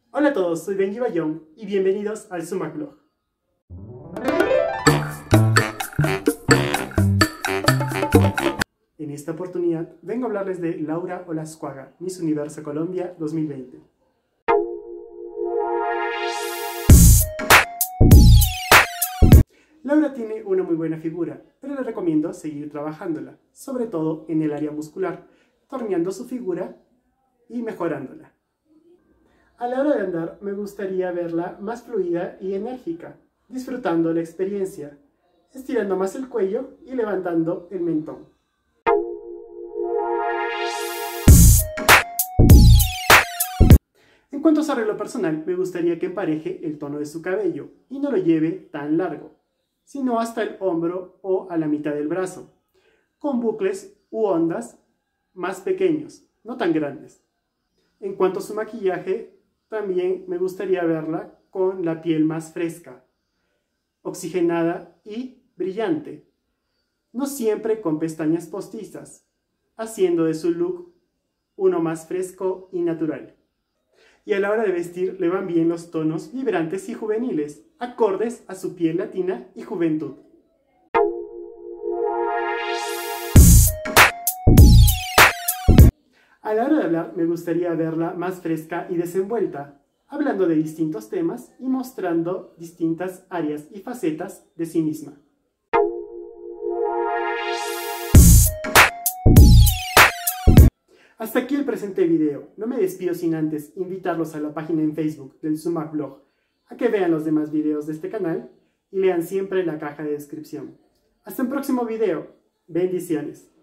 Hola a todos, soy Benji Bayón y bienvenidos al Sumac Blog. En esta oportunidad vengo a hablarles de Laura Olascuaga, Miss Universo Colombia 2020. Laura tiene una muy buena figura, pero le recomiendo seguir trabajándola, sobre todo en el área muscular, torneando su figura y mejorándola. A la hora de andar me gustaría verla más fluida y enérgica, disfrutando la experiencia, estirando más el cuello y levantando el mentón. En cuanto a su arreglo personal, me gustaría que empareje el tono de su cabello y no lo lleve tan largo, sino hasta el hombro o a la mitad del brazo, con bucles u ondas más pequeños, no tan grandes. En cuanto a su maquillaje, también me gustaría verla con la piel más fresca, oxigenada y brillante, no siempre con pestañas postizas, haciendo de su look uno más fresco y natural. Y a la hora de vestir le van bien los tonos vibrantes y juveniles, acordes a su piel latina y juventud. A la hora de hablar me gustaría verla más fresca y desenvuelta, hablando de distintos temas y mostrando distintas áreas y facetas de sí misma. Hasta aquí el presente video. No me despido sin antes invitarlos a la página en Facebook del Sumac Blog, a que vean los demás videos de este canal y lean siempre la caja de descripción. Hasta un próximo video. Bendiciones.